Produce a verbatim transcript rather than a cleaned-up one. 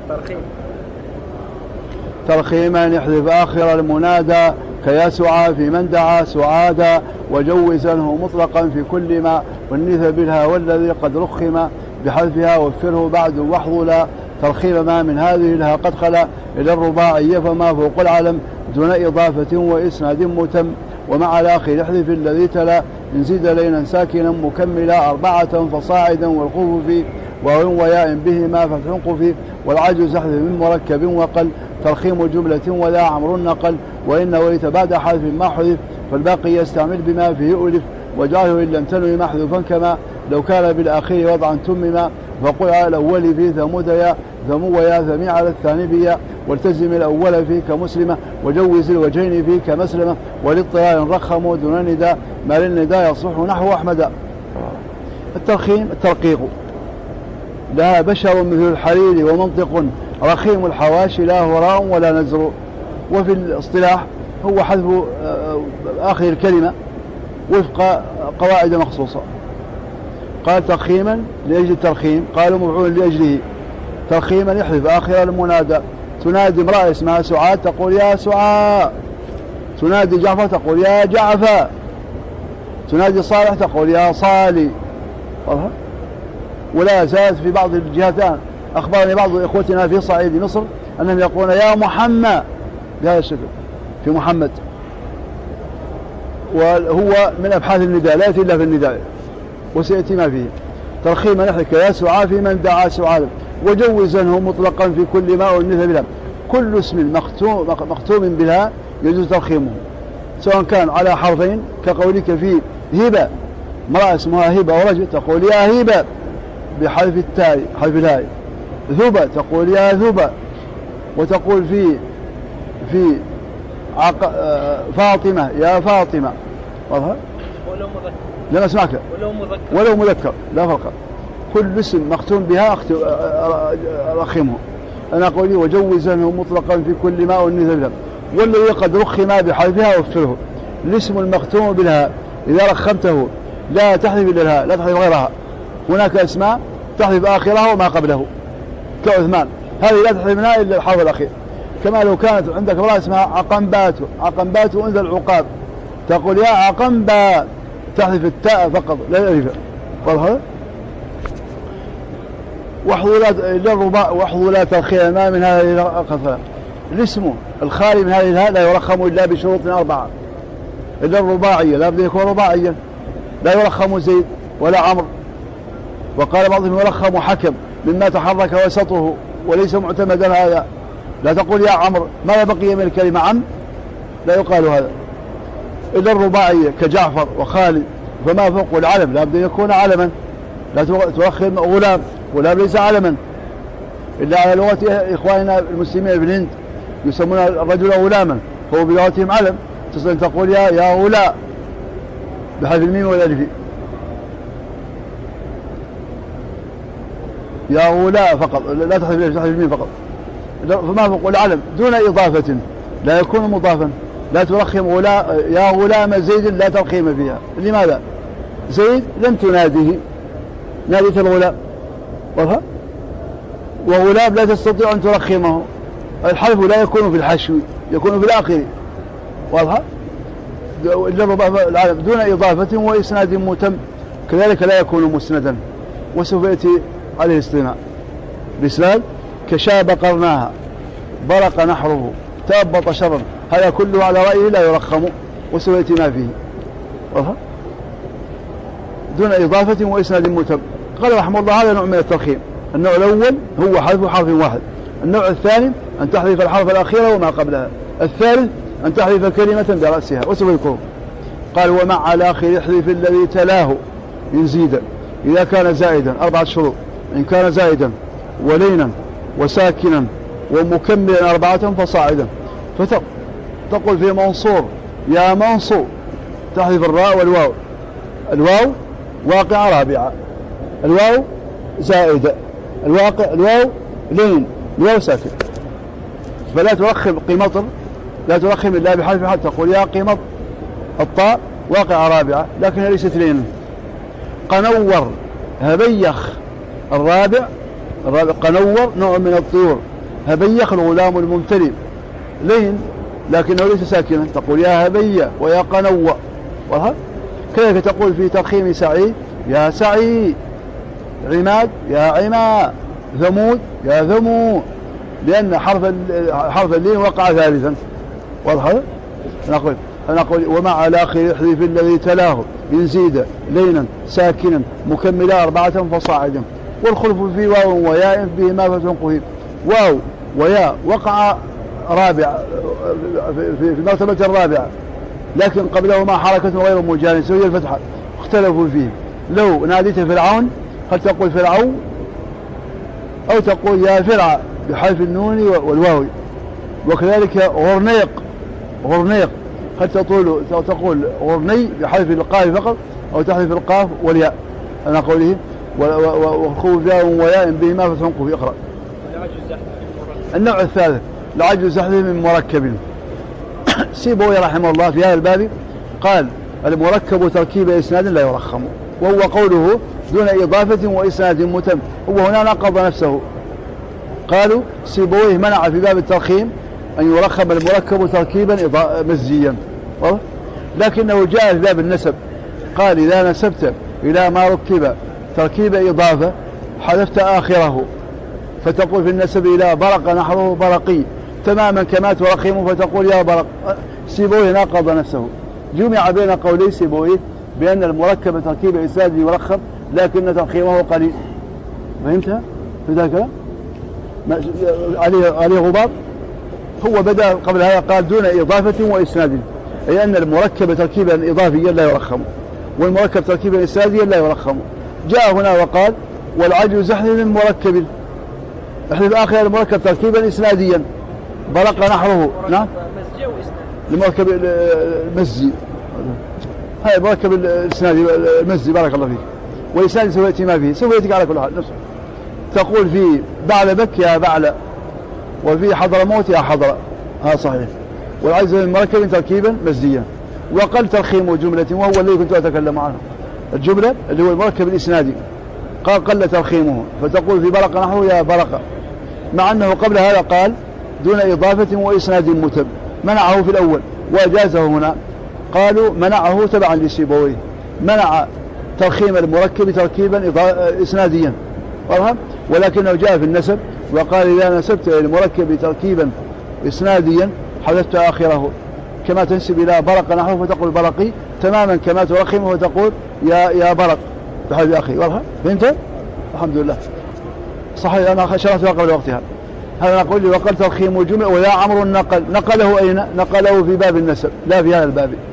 ترخيم. ترخيما يحذف آخر المنادى كيسعى في من دعا سعادا، وجوزنه مطلقا في كل ما والنث بالها والذي قد رخم بحذفها وفره بعد واحضلا. ترخيم ما من هذه لها قد خلا إلى الرباعية فما فوق العلم دون إضافة وإسناد متم، ومع الآخر احذف الذي تلا إن زيد لينا ساكنا مكملا أربعة فصاعدا والخوف في واو وياء بهما فتح قفي، والعجز احذف من مركب وقل ترخيم جملة ولا عمر نقل، وإن وليت بعد حذف ما حذف فالباقي يستعمل بما فيه ألف، وجعله إن لم تنوي محذوفا كما لو كان بالآخر وضعا تمما، فقل على الأول في ثمود يا ثمو ويا ثمي على الثاني بيا، والتزم الأول فيه كمسلمة وجوز الوجهين فيه كمسلمة، وللطيار رخموا دون نداء ما للنداء يصلح نحو أحمد. الترخيم الترقيق لا بشر مثل الحرير ومنطق رخيم الحواشي لا هراء ولا نزر، وفي الاصطلاح هو حذف آخر الكلمة وفق قواعد مخصوصة. قال ترخيما لأجل الترخيم، قالوا مفعول لأجله ترخيما يحذف آخر المنادى. تنادي امرأة اسمها سعاد تقول يا سعاء، تنادي جعفر تقول يا جعفر، تنادي صالح تقول يا صالي. ولا زالت في بعض الجهات الآن أخبرني بعض إخوتنا في صعيد مصر أنهم يقولون يا محمد بهذا الشكل في محمد، وهو من أبحاث النداء لا يأتي إلا في النداء وسيأتي ما فيه. ترخيما نحك يا سعى في من دعا سعادا، وجوزنه مطلقا في كل ما أنث بلا، كل اسم مختوم, مختوم بلا يجوز ترخيمه سواء كان على حرفين كقولك في هبة امرأة اسمها هبة ورجل تقول يا هبة بحذف التاء حذف الهاء، ذبة تقول يا ذبة، وتقول في في عق... فاطمة يا فاطمة. واضح؟ ولو مذكر لا اسمعك ولو مذكر ولو مذكر لا فرق، كل اسم مختوم بها رخمه. أنا أقول وجوزنه مطلقا في كل ما أنث بها، والذي قد رخم بحذفها وفره. الاسم المختوم بالهاء إذا رخمته لا تحذف إلا الهاء لا تحذف غيرها. هناك اسماء تحذف آخرها وما قبله كعثمان، هذه لا تحذف منها إلا الحرف الأخير. كما لو كانت عندك امرأة اسمها عقنبات، عقنبات أنثى العقاب تقول يا عقنبا تحذف التاء فقط لا الألف. واضح؟ وحظولات للرباع وحظولات الخير ما من هذه القصة. الاسم الخالي من هذه الهاء لا يرخم إلا بشروط أربعة. إلا الرباعية لا بد يكون رباعيا، لا يرخم زيد ولا عمرو، وقال بعضهم يرخم حكم مما تحرك وسطه وليس معتمدا هذا. لا تقول يا عمرو ما بقي من الكلمة عم، لا يقال هذا. إلا الرباعية كجعفر وخالد، فما فوق العلم لا بد أن يكون علما، لا ترخم غلام، غلام ليس علما إلا على لغة إخواننا المسلمين في الهند يسمون الرجل غلاما، هو بلغتهم علم. تصل تقول يا يا غلا بحذف الميم والالف، يا غلا فقط لا تحذف الميم فقط. فما فوق العلم دون إضافة لا يكون مضافا. لا ترخم غلا يا غلام زيد لا ترخيم فيها. لماذا؟ زيد لم تناديه، ناديت الغلام. واضح؟ وغلام لا تستطيع أن ترخمه. الحذف لا يكون في الحشو، يكون في الآخر. واضح؟ العلم دون إضافة وإسناد متم، كذلك لا يكون مسندا، وسوف يأتي عليه الاستثناء. الإسناد كشاب قرناها برق نحره تأبط شرا، هذا كله على رأيه لا يرخم وسوف يأتي ما فيه. واضح؟ دون إضافة وإسناد متم. قال رحمه الله هذا نوع من الترخيم. النوع الأول هو حذف حرف واحد، النوع الثاني أن تحذف الحرف الأخير وما قبلها، الثالث أن تحذف كلمة برأسها وسوف يذكره. قال ومع الآخر احذف الذي تلاه إن زيد إذا كان زائدا، أربعة شروط: إن كان زائدا ولينا وساكنا ومكملا أربعة فصاعدا. فتقول في منصور يا منصور تحذف الراء والواو، الواو واقعة رابعة، الواو زائدة، الواقع الواو لين، الواو ساكن. فلا ترخم قمطر، لا ترخم إلا بحرف حتى تقول يا قمط. الطاء واقعة رابعة لكنها ليست لين. قنور هبيخ الرابع، الرابع قنور نوع من الطيور هبيخ الغلام الممتلئ لين لكنه ليس ساكنا، تقول يا هبي ويا قنوة. كذلك تقول في ترخيم سعي يا سعي، عماد يا عما، ثمود يا ثمو، لأن حرف حرف اللين وقع ثالثا. واضح؟ نقول نقول ومع الآخر احذف الذي تلاه إن زيد لينا ساكنا مكملا أربعة فصاعدا، والخلف في واو وياء بهما فتنقه. واو وياء وقع رابع في المرتبة الرابعة، لكن قبلهما حركة غير مجانسة وهي الفتحة، اختلفوا فيه. لو ناديت فرعون قد تقول فرعون، أو تقول يا فرع بحذف النون والواو. وكذلك غرنيق، غرنيق قد تقول تقول غرني بحذف القاف فقط، أو تحذف القاف والياء. أنا قوله وخوف ياء وياء بهما فتنقه. اقرأ. النوع الثالث لعجز زحف من مركب. سيبويه رحمه الله في هذا الباب قال المركب تركيب إسناد لا يرخم، وهو قوله دون إضافة وإسناد متم. هو هنا نقض نفسه. قالوا سيبويه منع في باب الترخيم أن يرخم المركب تركيبا مزجيا، لكنه جاء في باب النسب قال إذا نسبت إلى ما ركب تركيب إضافة حذفت آخره، فتقول في النسب إلى برق نحوه برقي تماما كما ترخم فتقول يا برق. سيبويه ناقض نفسه. جمع بين قولي سيبويه بأن المركب تركيب إسناد يرخم لكن ترخيمه قليل. فهمتها؟ في ذلك عليه عليه غبار. هو بدأ قبل هذا قال دون إضافة وإسناد، أي أن المركب تركيبا إضافيا لا يرخم والمركب تركيبا إسناديا لا يرخم. جاء هنا وقال والعجل زحف من مركب، احذف آخر المركب تركيبا إسناديا برق نحوه. نعم المركب المزي، هاي المركب الإسنادي المزي بارك الله فيك، والإسنادي سوف يأتي ما فيه، سوف يأتيك على كل حال نفسه. تقول في بعلبك يا بعلى، وفي حضرموت يا حضر، هذا صحيح. والعجز من مركب تركيبا مزيا. وقل ترخيم جملة وهو الذي كنت أتكلم عنه، الجملة اللي هو المركب الإسنادي قال قل ترخيمه، فتقول في برق نحو يا برق، مع أنه قبل هذا قال دون إضافة وإسناد متم، منعه في الأول وأجازه هنا. قالوا منعه تبعا لسيبويه، منع ترخيم المركب تركيبا إسناديا، ولكنه جاء في النسب وقال إذا نسبت المركب تركيبا إسناديا حذفت آخره، كما تنسب إلى برق نحوه فتقول برقي تماما كما ترخمه وتقول يا يا برق بحذف أخي. واضح؟ فهمت؟ الحمد لله صحيح. أنا شرحتها قبل وقتها. هذا نقول وقال ترخيم الجملة. ويا عمرو النقل، نقله أين؟ نقله في باب النسب لا في هذا الباب.